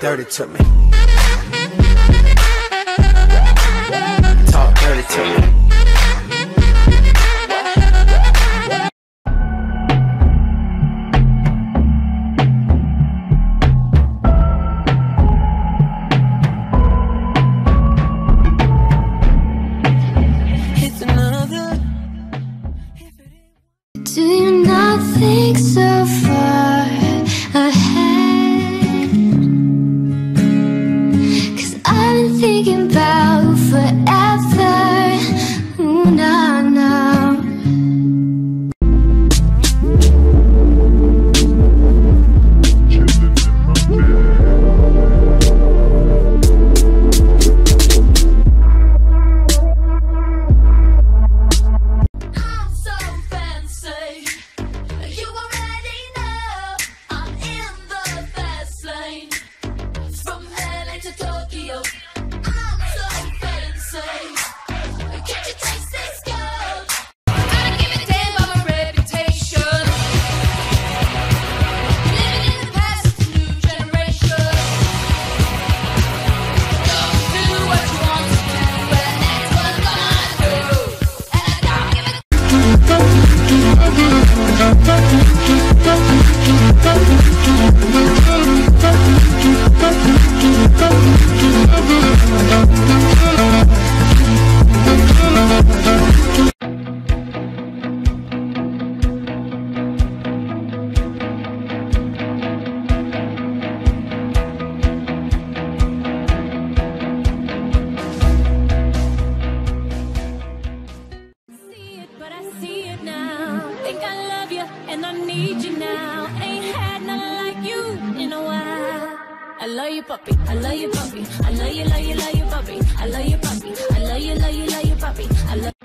dirty to me. Talk dirty to me. Do you not think so far ahead? 'Cause I've been thinking about forever. Ooh, nah, nah. And I need you now. Ain't had nothing like you in a while. I love you, puppy. I love you, puppy. I love you, love you, love you, puppy. I love you, puppy. I love you, love you, love you, puppy. I love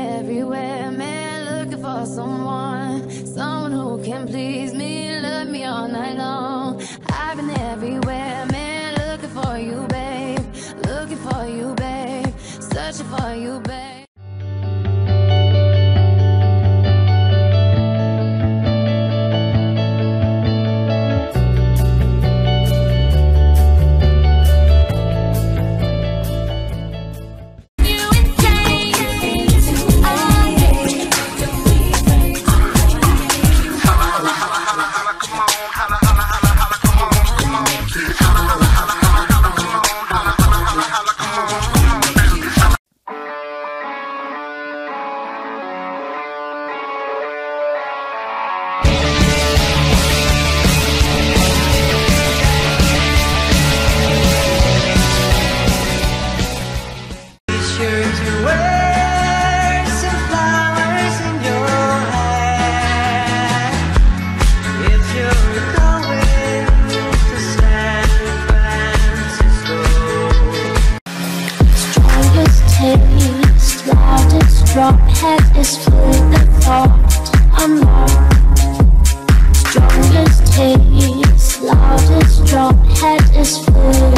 everywhere, man, looking for someone who can please me, love me all night long. I've been everywhere, man, looking for you, babe, searching for you, babe. Drop head is full the thought I'm lost. Strongest taste, loudest drop head is full.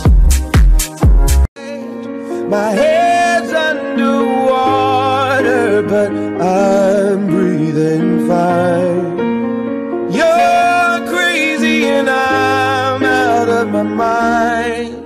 My head's underwater, but I'm breathing fine. You're crazy and I'm out of my mind.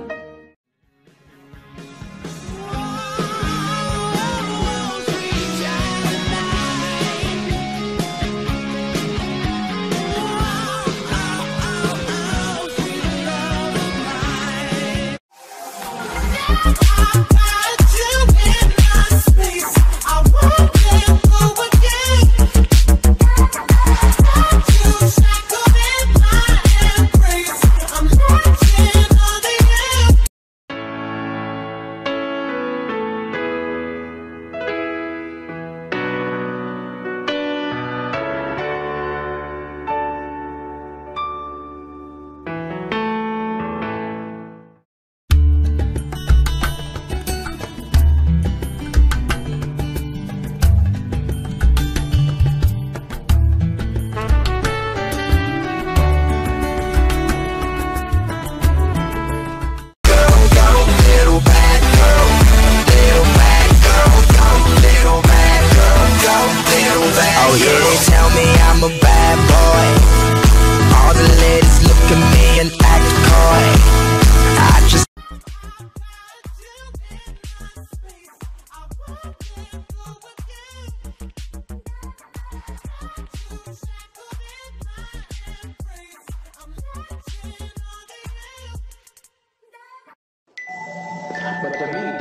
Oh yeah, they tell me I'm a bad boy. All the ladies look at me and act coy. I just But to me,